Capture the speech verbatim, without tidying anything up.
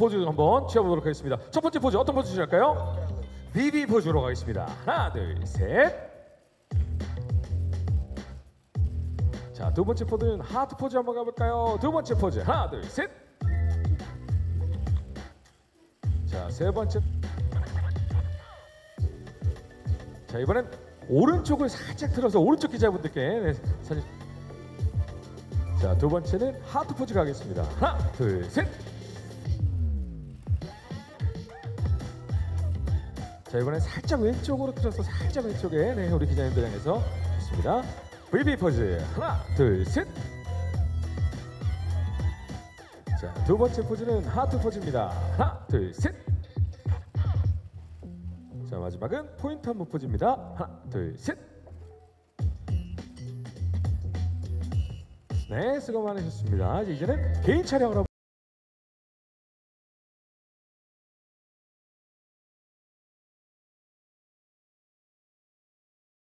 포즈 한번 취해보도록 하겠습니다. 첫 번째 포즈 어떤 포즈 취할까요? 비비 포즈로 가겠습니다. 하나, 둘, 셋. 자, 두 번째 포즈는 하트 포즈 한번 가볼까요? 두 번째 포즈 하나, 둘, 셋. 자, 세 번째. 자, 이번엔 오른쪽을 살짝 들어서 오른쪽 기자분들께 네, 사진. 자, 두 번째는 하트 포즈 가겠습니다. 하나, 둘, 셋. 자, 이번엔 살짝 왼쪽으로 틀어서 살짝 왼쪽에 네, 우리 기자님들 향해서 했습니다. 브이비 포즈 하나, 둘, 셋. 자, 두 번째 포즈는 하트 포즈입니다. 하나, 둘, 셋. 자, 마지막은 포인트 한번 포즈입니다. 하나, 둘, 셋. 네, 수고 많으셨습니다. 이제는 개인 촬영을 한번